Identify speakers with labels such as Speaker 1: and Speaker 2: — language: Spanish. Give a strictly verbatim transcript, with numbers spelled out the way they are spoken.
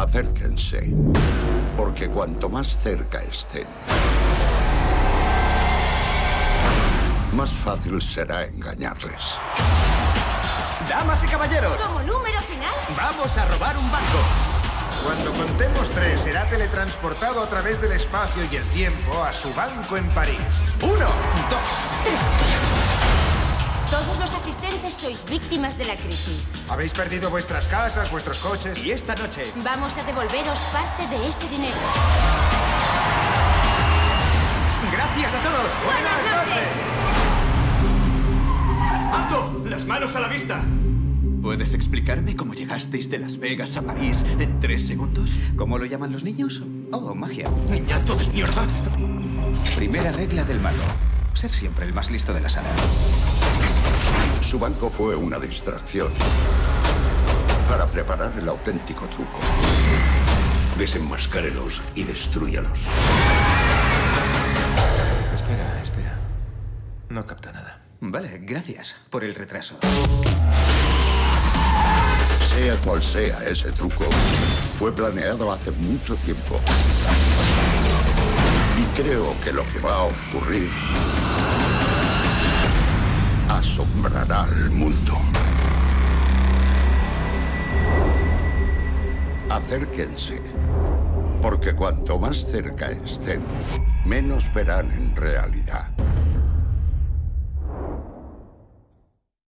Speaker 1: Acérquense, porque cuanto más cerca estén, más fácil será engañarles.
Speaker 2: Damas y caballeros,
Speaker 3: Como número final,
Speaker 2: vamos a robar un banco.
Speaker 4: Cuando contemos tres, será teletransportado a través del espacio y el tiempo a su banco en París.
Speaker 2: Uno, dos.
Speaker 3: todos los asistentes sois víctimas de la crisis.
Speaker 4: Habéis perdido vuestras casas, vuestros coches.
Speaker 2: Y esta noche
Speaker 3: Vamos a devolveros parte de ese dinero.
Speaker 2: gracias a todos.
Speaker 3: ¡Buenas noches!
Speaker 2: ¡Alto! ¡Las manos a la vista! ¿Puedes explicarme cómo llegasteis de Las Vegas a París en tres segundos? ¿Cómo lo llaman los niños? Oh, magia. ¡Niñato de mierda! Primera regla del mago. Ser siempre el más listo de la sala.
Speaker 1: Su banco fue una distracción para preparar el auténtico truco.
Speaker 5: Desenmascárelos y destrúyalos.
Speaker 4: Espera, espera. No capta nada.
Speaker 2: Vale, gracias por el retraso.
Speaker 1: Sea cual sea ese truco, fue planeado hace mucho tiempo. Y creo que lo que va a ocurrir asombrará al mundo. Acérquense, porque cuanto más cerca estén, menos verán en realidad.